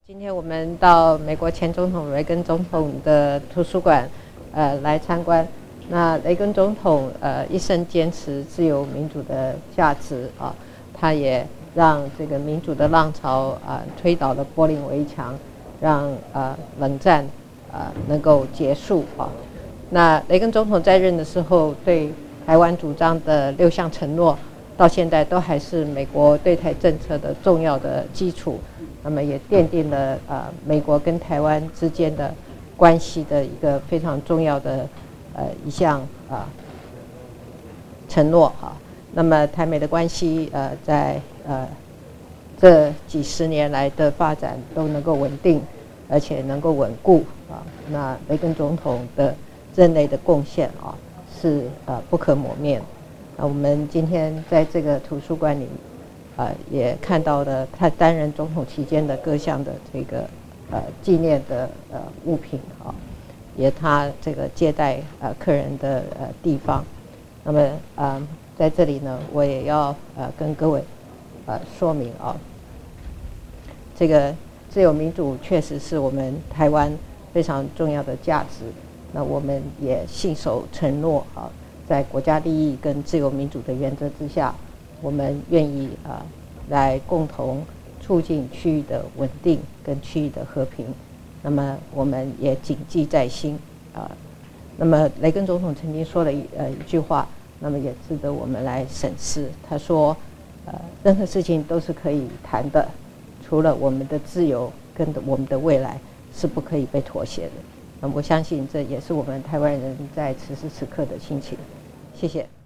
今天我们到美国前总统雷根总统的图书馆，来参观。那雷根总统一生坚持自由民主的价值啊，他也让这个民主的浪潮推倒了柏林围墙，让冷战能够结束啊。那雷根总统在任的时候对台湾主张的6项承诺，到现在都还是美国对台政策的重要的基础。那么也奠定了美国跟台湾之间的关系的一个非常重要的一项承诺哈。那么台美的关系在这几十年来的发展都能够稳定，而且能够稳固啊。那雷根总统的任内的贡献是不可磨灭。那我们今天在这个图书馆里也看到了他担任总统期间的各项的这个纪念的物品也他这个接待客人的地方。那么在这里呢，我也要跟各位说明这个自由民主确实是我们台湾非常重要的价值。那我们也信守承诺在国家利益跟自由民主的原则之下，我们愿意来共同促进区域的稳定跟区域的和平。那么我们也谨记在心那么雷根总统曾经说了一句话，那么也值得我们来审视。他说任何事情都是可以谈的，除了我们的自由跟我们的未来是不可以被妥协的。那么我相信这也是我们台湾人在此时此刻的心情。谢谢。